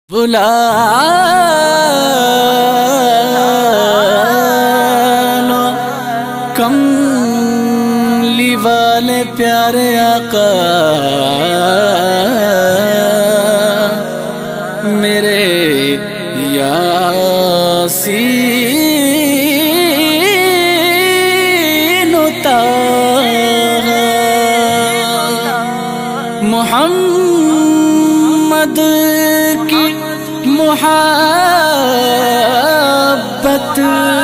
بلا لو کملی والے پیارے آقا میرے یاسین طاہا محمد کی محبت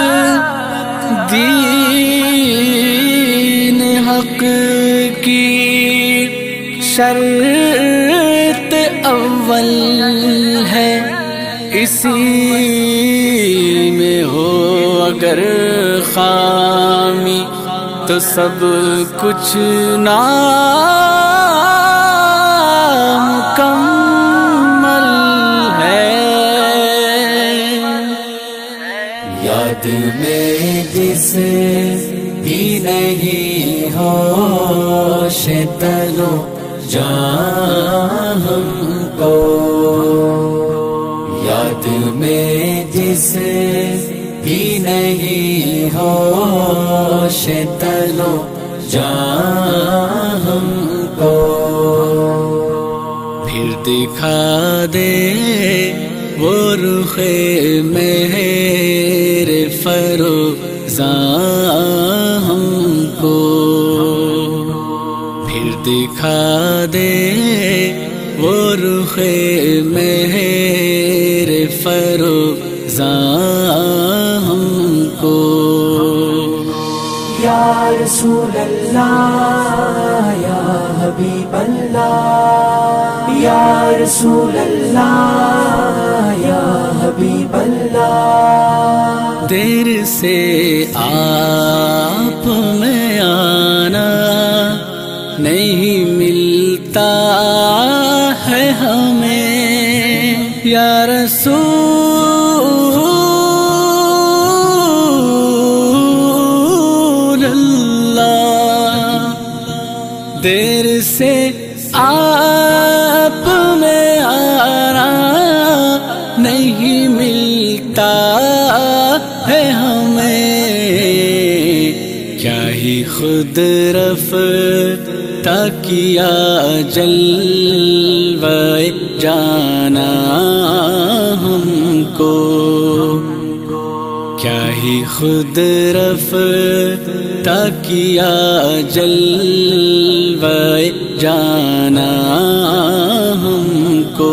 دین حق کی شرط اول ہے، اسی میں ہو اگر خامی تو سب کچھ نامکمل ہے۔ یاد میں جسے بھی نہیں ہوش تنو جان ہم کو، یاد میں جسے بھی نہیں ہوش تنو جان ہم کو، پھر دکھا دے وہ رخ مہر فروزاں ہم کو، پھر دکھا دے وہ رخ مہر فروزاں ہم کو۔ یا رسول اللہ یا حبیب اللہ، یا رسول اللہ یا حبیب اللہ، دیر سے آپ میں آنا نہیں ملتا ہے ہمیں، یا رسول اللہ، دیر سے آپ میں آنا نہیں ملتا ہے ہمیں، کیا ہی خود رفتہ کیا جلوہ جانا ہم کو، کیا ہی خود رفتہ کیا جلوہ جانا ہم کو۔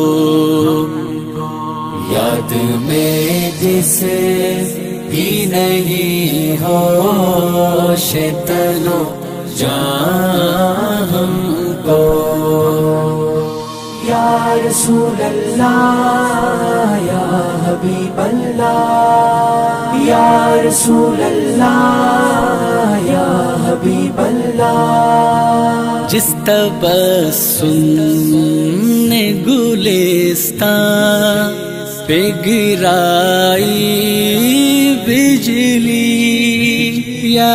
یاد میں جسے بھی نہیں ہوش تنو جان ہم کو، یا رسول اللہ یا حبیب اللہ، یا رسول اللہ یا حبیب اللہ، جس تبسم نے گلستان پہ گرائی بجلی، یا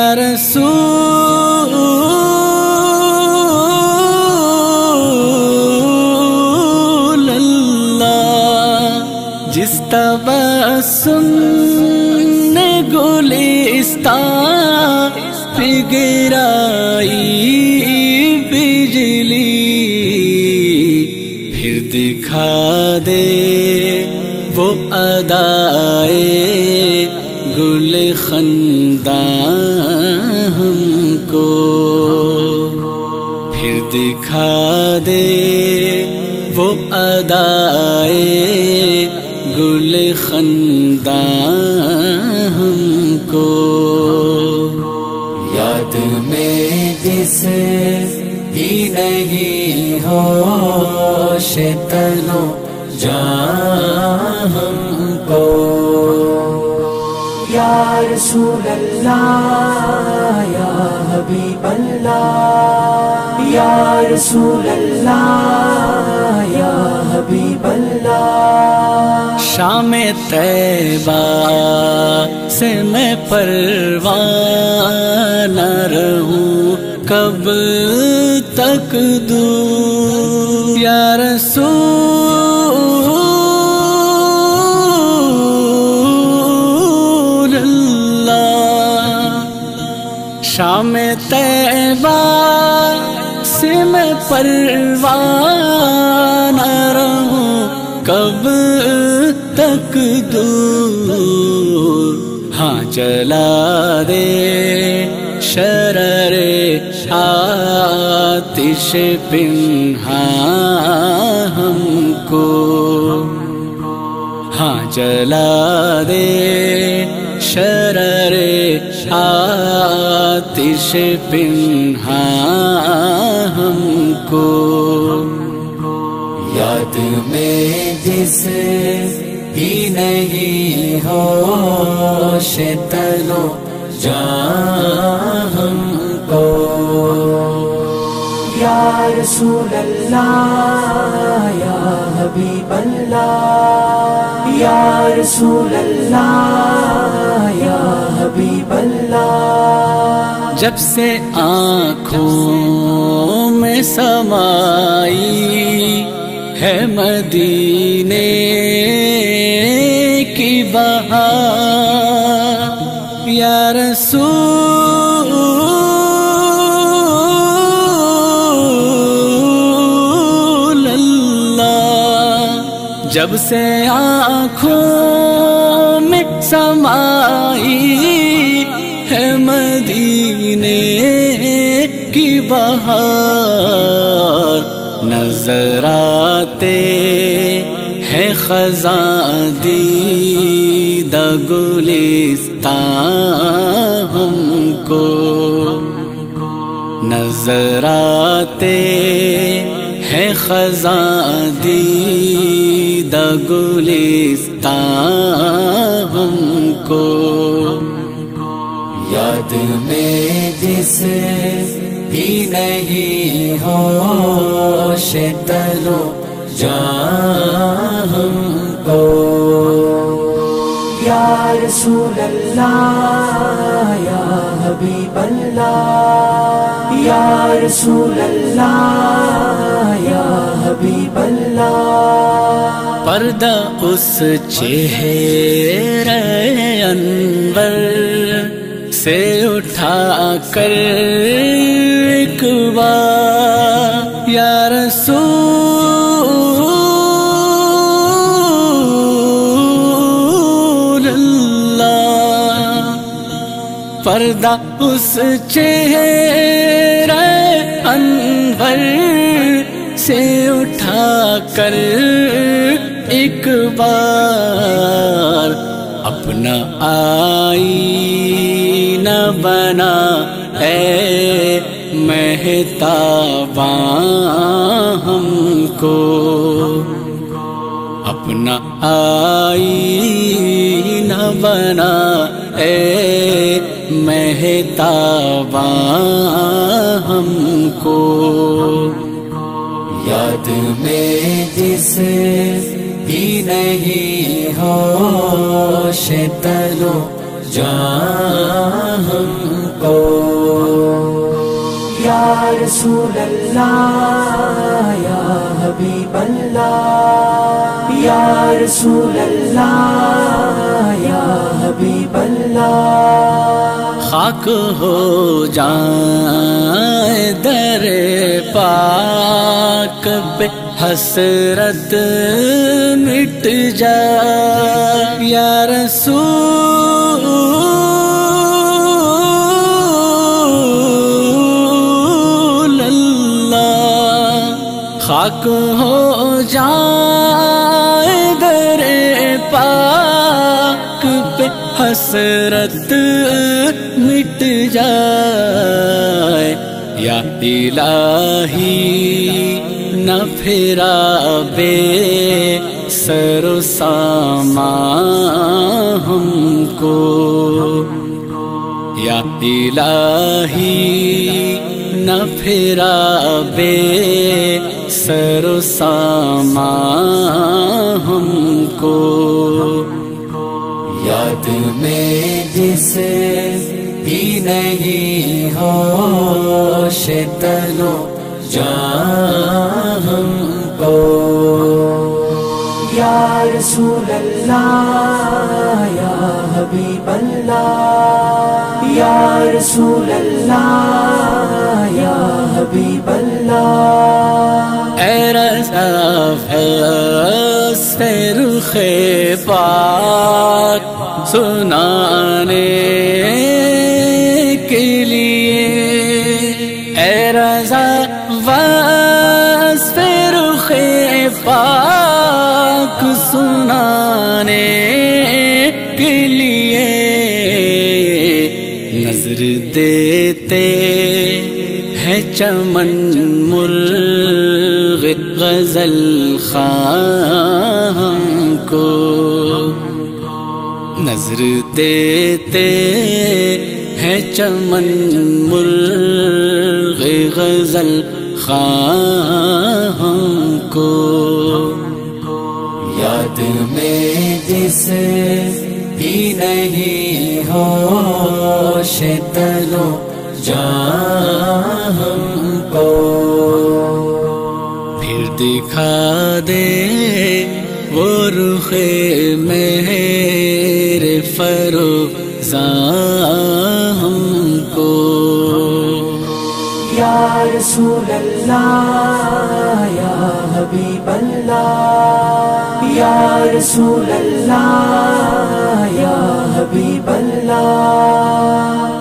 رسول اللہ، جس تبسم نے گلستان پہ گرائی بجلی، پھر دکھا دے وہ ادائے گل خنداں ہم کو، پھر دکھا دے وہ ادائے گل خنداں ہم کو۔ یاد میں جسے بھی نہیں ہوش تنو جان ہم کو، یا رسول اللہ یا حبیب اللہ، یا رسول اللہ یا حبیب اللہ، شام طیبہ سے میں پروان نہ رہوں کب تک دور، یا رسول طیبہ سے میں پروان نہ رہوں کب تک دور، ہاں جلا دے شرر آتش پنہاں ہم کو، ہاں جلا دے شرر آتش پنہاں ہم کو۔ یاد میں جس بھی نہیں ہوش تنو جان ہم کو، یا رسول اللہ یا حبیب اللہ، یا رسول اللہ یا حبیب اللہ۔ جب سے آنکھوں میں سمائی ہے مدینے کی بہار، یا رسول اللہ، جب سے آنکھوں میں سمائی ہے مدینے کی بہار، نظر آتے ہیں خزاں دیدہ گلستان ہم کو، نظر آتے ہیں خزاں دیدہ گلستان ہم کو۔ یاد میں جس بھی نہیں ہوش تنو جان ہم کو، یا رسول اللہ یا حبیب اللہ، یا رسول اللہ یا حبیب اللہ۔ پردہ اس چہرے انور سے اٹھا کر ایک بار، یا رسول اللہ، پردہ اس چہرے انور سے اٹھا کر ایک بار، اپنا آئینہ بنا اے مہتاباں ہم کو، اپنا آئینہ بنا اے مہتاباں ہم کو۔ یاد میں جس بھی نہیں ہوش تنو جان ہم کو، یا رسول اللہ یا حبیب اللہ، یا رسول اللہ یا حبیب اللہ۔ خاک ہو جائے در پاک پہ حسرت مٹ جائے، یا رسول اللہ، خاک ہو جائے در پاک پہ حسرت مٹ جائے، یا الہی نہ پھرا بے سر و سامان ہم کو، یا الہی نہ پھرا بے سر و سامان ہم کو۔ یاد میں جس بھی نہیں ہوش تنو جان ہم کو، یا رسول اللہ یا حبیب اللہ یا رسول اللہ یا حبیب اللہ اے رضا فیض رخ پاک سنانے کے لیے اے رضا وصف رخ پاک سنانے کے لیے نظر دیتے ہے چمن مرغ غزل خواہاں کو نظر دیتے ہے چمن مرغ غزل خواہاں کو یاد میں جس بھی نہیں ہوش تلو جہاں ہم کو پھر دکھا دے وہ رخ مہر فروزاں ہم کو یا رسول اللہ یا حبیب اللہ یا رسول اللہ یا حبیب اللہ